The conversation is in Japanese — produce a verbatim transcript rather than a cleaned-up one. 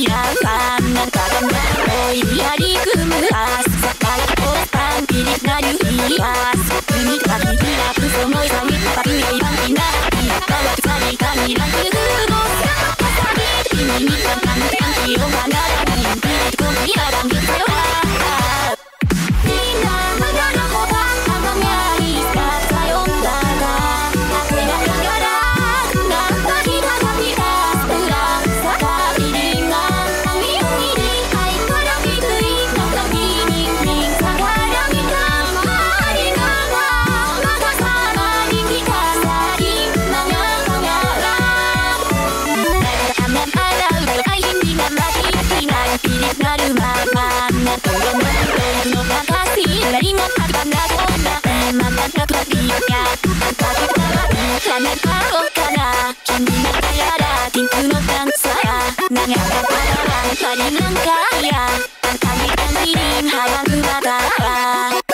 やかんなんかがなおいやり組むアスさからこパンピリなるいやす海かきひらくそのさみパピエイバンキなピッパはさりかにらくぐごさかさび君にかかんてんきをはならにんぴりこみやらんぎせよみんなまだらこばあまみゃいささよんだがこやかがらなんかひだがみだうらさかびりんがみおみりはいからびくいなかびにんにんさがらみたまりがままがさまにきかさりまがまがらあまあらうらあいみがまききないピリなるままなとがなとのかかしなりもはかなこなままがとびやかかきたらいかなかおかな君のかやらピンクのダンサー長かったらんかりなんかやあんたにかんじりんはやくまだ